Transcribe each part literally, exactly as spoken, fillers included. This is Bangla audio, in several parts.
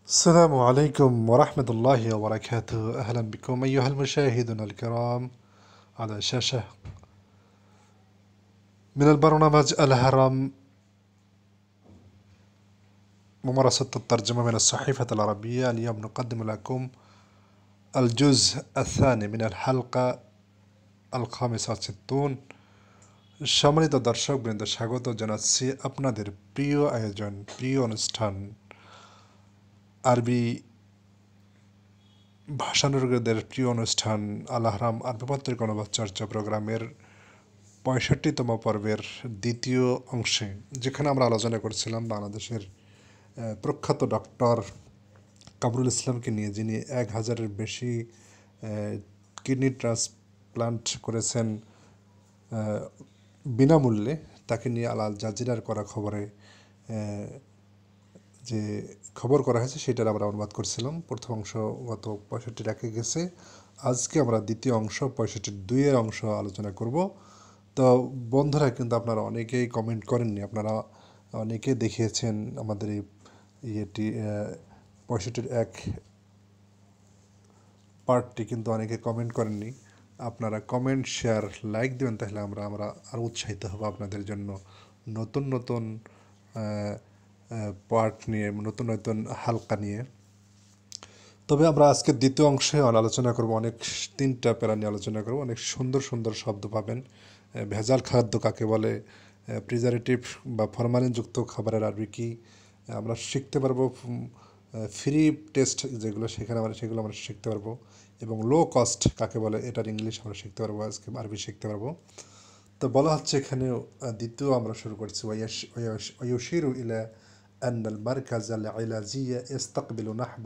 السلام عليكم ورحمة الله وبركاته. أهلا بكم أيها المشاهدون الكرام على شاشة من البرنامج الهرم، ممارسة الترجمة من الصحيفة العربية. اليوم نقدم لكم الجزء الثاني من الحلقة الخامسة والستون. সম্মানিত দর্শকবৃন্দ, স্বাগত জানাচ্ছি আপনাদের প্রিয় আয়োজন, প্রিয় অনুষ্ঠান আরবি ভাষানুরাগীদের প্রিয় অনুষ্ঠান আল আহরাম আরবি পত্রিকা অনুবাদ চর্চা প্রোগ্রামের পঁয়ষট্টিতম পর্বের দ্বিতীয় অংশে, যেখানে আমরা আলোচনা করছিলাম বাংলাদেশের প্রখ্যাত ডক্টর কামরুল ইসলামকে নিয়ে, যিনি এক হাজারের বেশি কিডনি ট্রান্সপ্লান্ট করেছেন বিনামূল্যে। তাকে নিয়ে আল জাজিরার করা খবরে যে খবর করা হয়েছে সেটার আমরা অনুবাদ করছিলাম। প্রথম অংশ গত পঁয়ষট্টি রেখে গেছে। আজকে আমরা দ্বিতীয় অংশ পঁয়ষট্টি দুইয়ের অংশ আলোচনা করব। তো বন্ধুরা, কিন্তু আপনারা অনেকেই কমেন্ট করেননি, আপনারা অনেকে দেখিয়েছেন আমাদের এই ইয়েটি পঁয়ষট্টির এক পার্টটি, কিন্তু অনেকে কমেন্ট করেননি। আপনারা কমেন্ট, শেয়ার, লাইক দেবেন, তাহলে আমরা আমরা আরও উৎসাহিত হব আপনাদের জন্য নতুন নতুন পার্ট নিয়ে, নতুন নতুন হালকা নিয়ে। তবে আমরা আজকে দ্বিতীয় অংশে আলোচনা করব, অনেক তিনটা প্যারা নিয়ে আলোচনা করব। অনেক সুন্দর সুন্দর শব্দ পাবেন। ভেজাল খাদ্য কাকে বলে, প্রিজারভেটিভ বা ফরমালিনযুক্ত খাবারের আরবি কী আমরা শিখতে পারবো। ফ্রি টেস্ট যেগুলো, সেখানে আমরা সেগুলো আমরা শিখতে পারবো। এবং লো কস্ট কাকে বলে, এটার ইংলিশ আমরা শিখতে পারবো, আজকে আরবি শিখতে পারবো। তো বলা হচ্ছে এখানে দ্বিতীয় আমরা শুরু করছি। ওয়ায়ুশিরু ইলা أن المركز العلاجي يستقبل نحو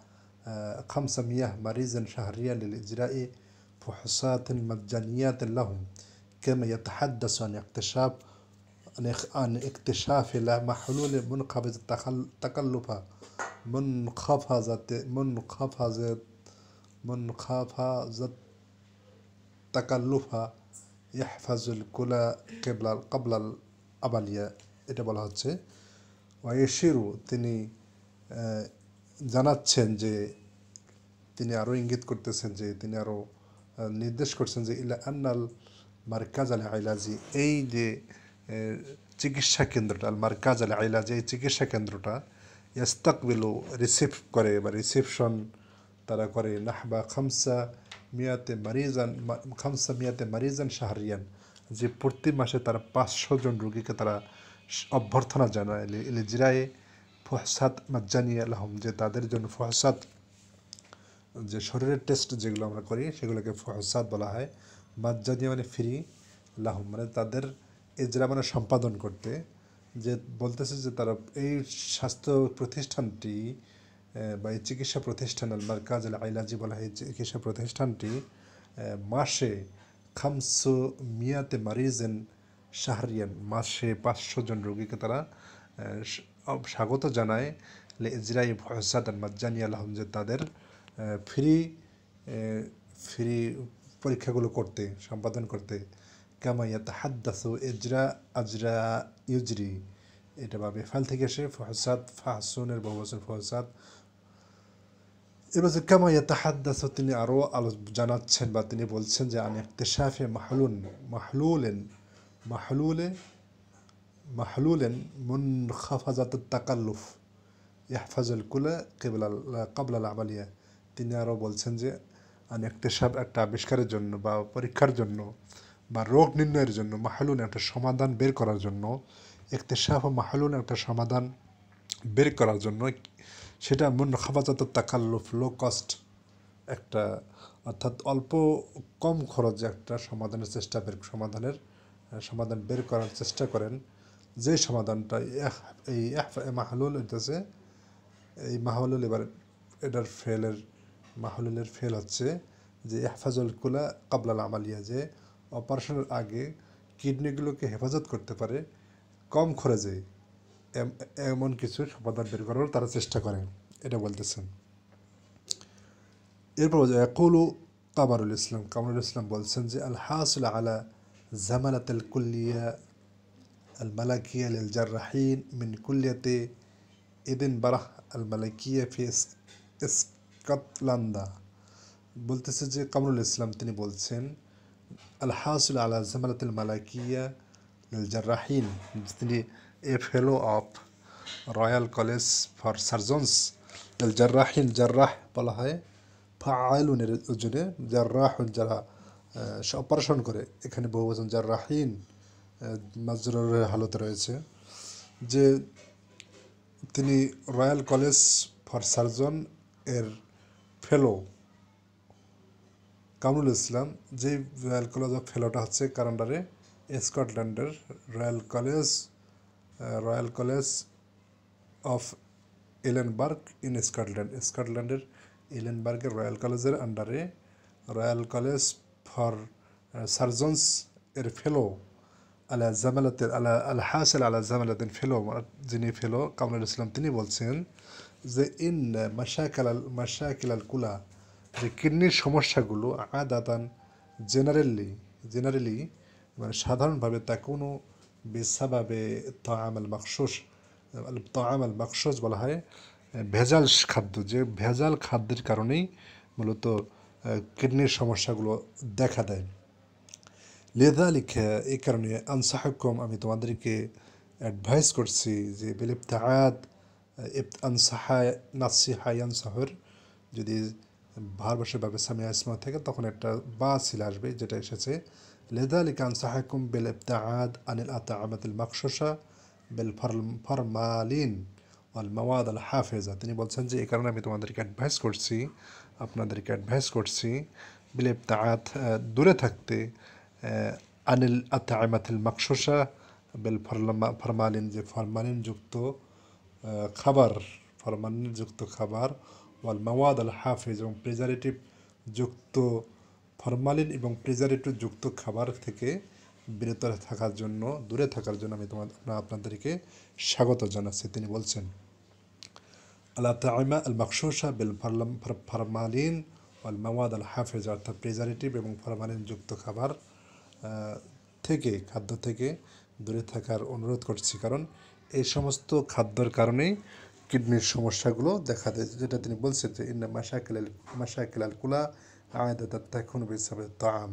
خمسمائة مريض شهريا للإجراء فحوصات مجانية لهم، كما يتحدث عن اكتشاف عن اكتشاف محلول منخفض التكلفة منخفضة منخفضة منخفضة التكلفة يحفظ الكلى قبل قبل العملية। এটা বলা হচ্ছে ওয়াইশিরু, তিনি জানাচ্ছেন যে, তিনি আরও ইঙ্গিত করতেছেন যে, তিনি আরও নির্দেশ করছেন যে ইলা আন্নাল মারকাজ আল আইলাজি, এই যে চিকিৎসা কেন্দ্রটা, আল মারকাজ আল আইলাজি, এই চিকিৎসা কেন্দ্রটা ইস্তাকবিলু, রিসিভ করে বা রিসেপশন তারা করে, নাহবা খামসা মিয়াতে মারিজান খামসা মিয়াতে মারিজান শাহরিয়ান, যে প্রতি মাসে তারা পাঁচশো জন রোগীকে তারা অভ্যর্থনা জানায় লিজরায়ে ফহসাত মাজ্জানিয়া লাহম, যে তাদের জন্য ফহসাত, যে শরীরের টেস্ট যেগুলো আমরা করি সেগুলোকে ফহসাত বলা হয়। মাজ্জানিয়া মানে ফ্রি, লাহম মানে তাদের এজরা মানে সম্পাদন করতে। যে বলতেছে যে তারা এই স্বাস্থ্য প্রতিষ্ঠানটি বা এই চিকিৎসা প্রতিষ্ঠান আল মারকাজ আল আইলাজি বলা হয়, চিকিৎসা প্রতিষ্ঠানটি মাসে খামসু মিয়াতে মারিজেন শাহরিয়ান, মাসে পাঁচশো জন রোগীকে তারা স্বাগত জানায় লে ইজরাই ফহসাত আল মাজ্জানিয়া লাহম, যে তাদের ফ্রি ফ্রি পরীক্ষাগুলো করতে, সম্পাদন করতে। কামা ইয়াতাহাদ্দাসু ইজরা আজরা ইউজরি, এটা বা বেফাল থেকে এসে ফহসাত, ফাহসুনের বহুবচন ফহসাত। এবার যে কামা ইয়াতাহাদ্দাসু, তিনি আরও আলো জানাচ্ছেন বা তিনি বলছেন যে আন ইকতিশাফে মাহলুন মাহলুলেন মাহলুলে মাহলুলেন মুনখাফাজাত তাকাল্লুফ ইয়াহফাজুল কুলা কিবলা কাবলাল আমালিয়া। তিনি আরও বলছেন যে আন ইকতিশাফ, একটা আবিষ্কারের জন্য বা পরীক্ষার জন্য বা রোগ নির্ণয়ের জন্য, মাহলুন একটা সমাধান বের করার জন্য, ইকতিশাফ ও মাহলুন একটা সমাধান বের করার জন্য, সেটা মুনখাফাজাত তাকাল্লুফ, লো কস্ট একটা, অর্থাৎ অল্প কম খরচে একটা সমাধানের চেষ্টা বের সমাধানের সমাধান বের করার চেষ্টা করেন। যে সমাধানটা এই মাহলুল হইতেছে, এই মাহলুল, এবার এটার ফেলের মাহলুলের ফেল হচ্ছে যে ইহফাজুল কুলা কাবলাল আমালিয়া, যে অপারেশনের আগে কিডনিগুলোকে হেফাজত করতে পারে কম খরচে, এমন কিছু সমাধান বের করার তারা চেষ্টা করে, এটা বলতেছেন। এরপর ইয়াকুলু কামরুল ইসলাম, কামরুল ইসলাম বলছেন যে আল হাসিল আলা জামানাত আল কুল্লিয়া আল মালাকিয়া লিল জাররাহিন মিন কুল্লিয়াতে এডিনবারা আল মালাকিয়া ফি স্কটল্যান্ডা বলতেছে যে কামরুল ইসলাম তিনি বলছেন আল হাসিল আলা জামালাতুল মালাকিয়া লিল জাররাহিন, তিনি a fellow of royal college for surgeons লিল জাররাহিন, জাররাহ বলা হয় ফাআইলুনের ওজনে, জাররাহুন যারা অপারেশন করে, এখানে বহুবচন জাররাহিন মাজরুরের হালতে রয়েছে, যে তিনি রয়্যাল কলেজ ফর সার্জন এর ফেলো কামরুল ইসলাম, যে রয়্যাল কলেজ অফ ফেলোটা হচ্ছে কানাডারে স্কটল্যান্ডের royal college royal college of Edinburgh in Scotland, স্কটল্যান্ডের এলেনবার্গের রয়্যাল কলেজের আন্ডারে রয়্যাল কলেজ ফর সার্জনস এর ফেলো আলা জামালাতের আলা আল হাসিল আলা জামালাতিন ফেলো, যিনি ফেলো কামরুল ইসলাম তিনি বলছেন যে ইন মাশাকিল আল মাশাকিল আল কুলা, যে কিডনির সমস্যাগুলো আদাতান জেনারেলি জেনারেলি মানে সাধারণভাবে তা কোনো বেসাবাবে তাআম আল মাখশুশ, তাআম আল মাখশুশ বলা হয় ভেজাল খাদ্য, যে ভেজাল খাদ্যের কারণেই মূলত কিডনির সমস্যাগুলো দেখা দেয়। লিযালিকা, এই কারণে আনসাহুকুম, আমি তোমাদেরকে অ্যাডভাইস করছি যে বিল ইবতিআদ, আনসাহা নাসিহা ইয়ানসাহুর, যদি ভারবর্ষভাবে সামিয়া ইসমা থেকে তখন একটা বা ছিল আসবে যেটা এসেছে লিযালিকা আনসাহুকুম বিল ইবতিআদ আনিল আতাআমাতিল মাখশুশা বিল ফরমালিন ওয়াল মাওয়াদ আল হাফেজা, তিনি বলছেন যে এই কারণে আমি তোমাদেরকে অ্যাডভাইস করছি আপনাদেরকে অ্যাডভাইস করছি বিল ইবতিআদ, দূরে থাকতে, আনিল আতাআমাতিল মাখশুশা বিল ফরমালিন, যে ফরমালিন যুক্ত খাবার, ফরমালিন যুক্ত খাবার, ওয়াল মাওয়াদ আল হাফেজ, এবং প্রিজারেটিভ যুক্ত ফরমালিন এবং প্রিজারেটিভ যুক্ত খাবার থেকে বিরত থাকার জন্য, দূরে থাকার জন্য আমি তোমাদের আপনাদেরকে স্বাগত জানাচ্ছি। তিনি বলছেন আল আতাইমা আল মাখশুশা বিল ফরমালিন ওয়াল মাওয়াদ আল হাফেজ, অর্থাৎ প্রিজারেটিভ এবং ফরমালিন যুক্ত খাবার থেকে খাদ্য থেকে দূরে থাকার অনুরোধ করছি, কারণ এই সমস্ত খাদ্যর কারণেই কিডনির সমস্যাগুলো দেখা দেয়, যেটা তিনি বলছেন যে ইন্না মাশাকিল আল মাশাকিল আল কুলা আদাতাত তাকুন বিসাবাব তাআম।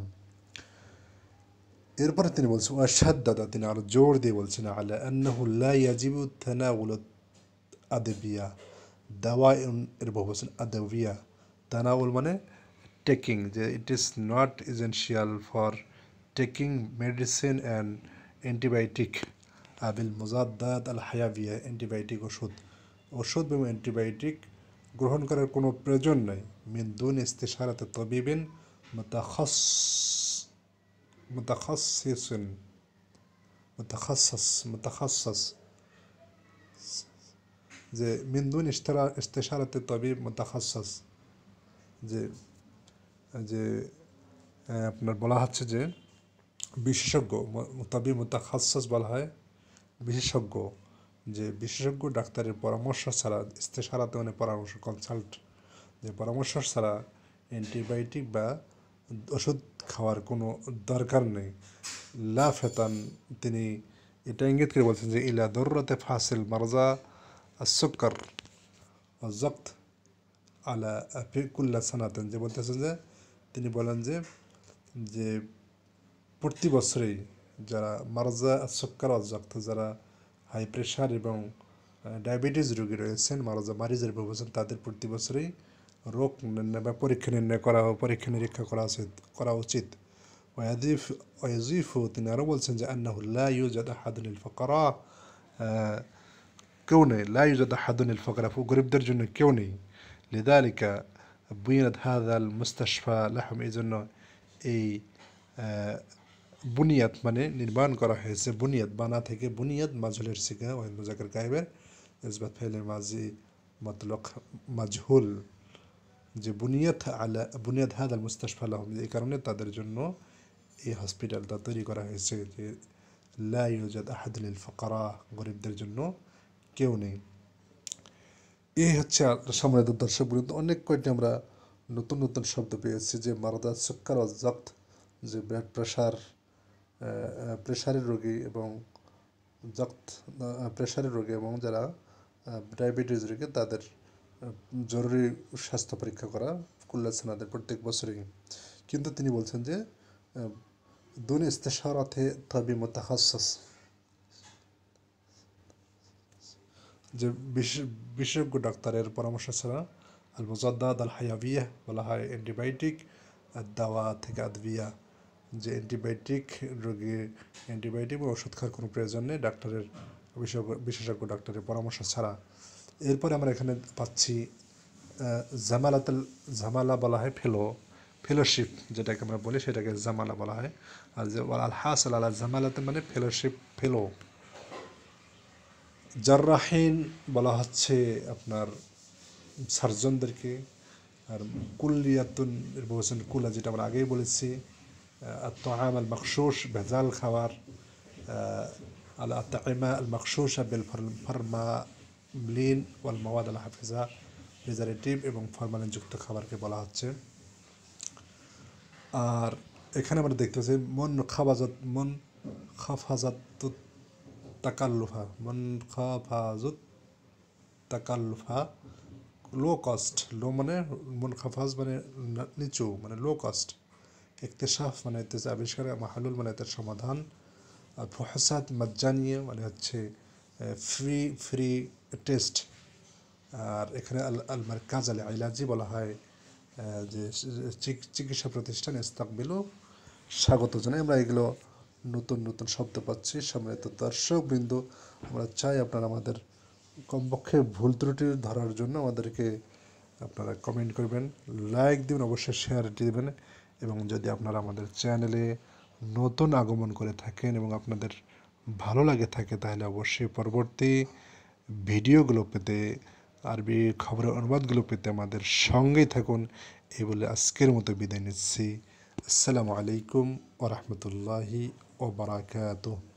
এরপরে তিনি বলছেন ওয়াশাদ্দাদা, তিনি আরো জোর দিয়ে বলছেন আলা আন্নাহু লা ইয়াজিবু তানাউল আদবিয়া, দাওয়াইন এর বহুবচন আদবিয়া, তানাউল মানে টেকিং, যে it is not essential for taking medicine and antibiotic আবিল মুজাদ্দাত আল হায়াবিয়া, অ্যান্টিবায়োটিক ওষুধ ওষুধ এবং অ্যান্টিবায়োটিক গ্রহণ করার কোনো প্রয়োজন নেই মিন দুন ইস্তিশারাতে তবিবিন মুতাখাস মুতাখাসসিসিন মুতাখাসসাস মুতাখাসসাস, যে মিন দুন ইস্তারা ইস্তিশারাতে তবিব মুতাখাসসাস, যে যে আপনার বলা হচ্ছে যে বিশেষজ্ঞ, তবিব মুতাখাসসাস বলা হয় বিশেষজ্ঞ, যে বিশেষজ্ঞ ডাক্তারের পরামর্শ ছাড়া, ইস্তেশারাতে মানে পরামর্শ, কনসাল্ট, যে পরামর্শ ছাড়া অ্যান্টিবায়োটিক বা ওষুধ খাওয়ার কোনো দরকার নেই। লা ফেতান, তিনি এটা ইঙ্গিত করে বলছেন যে ইলা দরুরাতে ফাসিল মারজা আসুক্কর জক্ত আলা কুল্লা সানাতেন, যে বলতেছেন যে তিনি বলেন যে যে প্রতি বছরেই যারা মারজা আসুক্কর অজক্ত, যারা হাই প্রেশার এবং ডায়াবেটিস রোগী রয়েছেন, মারজা মারিজের বহুবচন, তাদের প্রতি বছরেই রোগ নির্ণয় বা পরীক্ষা নির্ণয় করা পরীক্ষা নিরীক্ষা করা উচিত করা উচিত ওয়াজিফ ওয়াজিফু, তিনি আরও বলছেন যে আন্নাহু লা ইউজাদ আহাদুন লিল ফুকারা, কেউ নেই, লা ইউজাদ আহাদুন লিল ফুকারা, গরিবদের জন্য কেউ নেই। লিযালিকা বুনিয়াদ হাযাল মুস্তাশফা লাহুম, এই জন্য এই বুনিয়াদ মানে নির্মাণ করা হয়েছে, বুনিয়াদ বানা থেকে, বুনিয়াদ মাজহুলের সিগা ওয়াহিদ মুজাক্কার গায়েবের ইসবাত ফাইলে মাজি মতলক মাজহুল, যে বুনিয়াদ আলা বুনিয়াদ হাদাল মুস্তাশফা লাহুম, এই কারণে তাদের জন্য এই হসপিটালটা তৈরি করা হয়েছে, যে লা ইউজাদ আহাদ লিল ফুকারা, গরিবদের জন্য কেউ নেই। এই হচ্ছে সম্মানিত দর্শক বৃন্দ, অনেক কয়টি আমরা নতুন নতুন শব্দ পেয়েছি, যে মারদা সুক্কার অজক্ত, যে ব্লাড প্রেশার প্রেশারের রোগী এবং জক্ত প্রেশারের রোগী এবং যারা ডায়াবেটিস রোগী তাদের জরুরি স্বাস্থ্য পরীক্ষা করা কুল্লা সানাদের প্রত্যেক বছরই। কিন্তু তিনি বলছেন যে দুন ইস্তেশারাতে তাবি মুতাখাসসিস, যে বিশেষজ্ঞ ডাক্তারের পরামর্শ ছাড়া আল মুজাদ্দাদ আল হায়াবিয়া বলা হয় অ্যান্টিবায়োটিক, আর দাওয়া থেকে আদবিয়া, যে অ্যান্টিবায়োটিক রোগী অ্যান্টিবায়োটিক বা ওষুধ খাওয়ার কোনো প্রয়োজন নেই ডাক্তারের বিশেষজ্ঞ ডাক্তারের পরামর্শ ছাড়া। এরপরে আমরা এখানে পাচ্ছি জামালাতুল জামালা বলা হয় ফেলো, ফেলোশিপ যেটাকে আমরা বলি সেটাকে জামালা বলা হয়। আর যে আল হাসাল আলা জামালাতে মানে ফেলোশিপ, ফেলো। জার্রাহিন বলা হচ্ছে আপনার সার্জনদেরকে। আর কুল্লিয়াতুন এর বলছেন কুলা, যেটা আমরা আগেই বলেছি। الطعام المغشوش ভেজাল খাবার, الأطعمة المغشوشة بالفرمالين والمواد الحافظة প্রিজারভেটিভ এবং ফরমালিনযুক্ত খাবারকে বলা হচ্ছে। আর এখানে আমরা দেখতে পাচ্ছি মন খাবাজাত মন খাফাজাত তাকাল্লুফা, মন খাফাজুত তাকাল্লুফা, লো কস্ট। লো মানে মন খাফাজ মানে নিচু, মানে লো কস্ট। ইকতিশাফ মানে হচ্ছে আবিষ্কার, মাহলুল মানে তার সমাধান। আর ফহসাত মাজ্জানিয়া মানে হচ্ছে ফ্রি ফ্রি টেস্ট। আর এখানে আল আল মারকাজ আল ইলাজি বলা হয় যে চিকিৎসা প্রতিষ্ঠান, ইস্তাকবিলু স্বাগত জানাই। আমরা এগুলো নতুন নতুন শব্দ পাচ্ছি। সম্মানিত দর্শকবৃন্দ, আমরা চাই আপনারা আমাদের কমপক্ষে ভুল ত্রুটি ধরার জন্য আমাদেরকে আপনারা কমেন্ট করবেন, লাইক দেবেন, অবশ্যই শেয়ার দেবেন। এবং যদি আপনারা আমাদের চ্যানেলে নতুন আগমন করে থাকেন এবং আপনাদের ভালো লাগে থাকে, তাহলে অবশ্যই পরবর্তী ভিডিওগুলো পেতে, আরবি খবরের অনুবাদগুলো পেতে আমাদের সঙ্গেই থাকুন। এই বলে আজকের মতো বিদায় নিচ্ছি। আসসালামু আলাইকুম ওয়া রাহমাতুল্লাহি ওয়া বারাকাতুহু।